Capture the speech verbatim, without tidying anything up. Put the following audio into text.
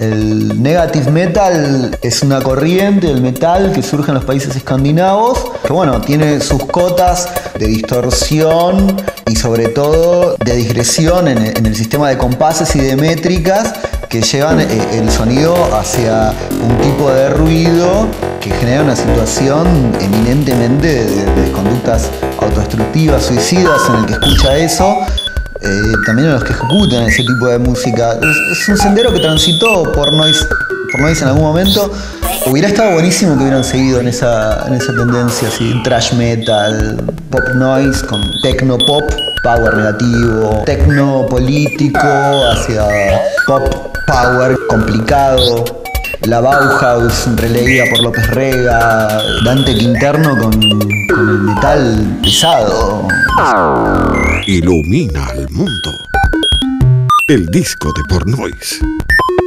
El negative metal es una corriente del metal que surge en los países escandinavos, que bueno, tiene sus cotas de distorsión y sobre todo de digresión en el, en el sistema de compases y de métricas que llevan eh, el sonido hacia un tipo de ruido que genera una situación eminentemente de, de conductas autodestructivas, suicidas en el que escucha eso. Eh, también en los que ejecutan ese tipo de música. Es, es un sendero que transitó por Noise, por Noise en algún momento. Hubiera estado buenísimo que hubieran seguido en esa, en esa tendencia, así, thrash metal, pop noise con techno pop, power negativo, techno político hacia pop power complicado. La Bauhaus releída por López Rega, Dante Quinterno con, con el metal pesado. Ilumina al mundo. El disco de Pornoise.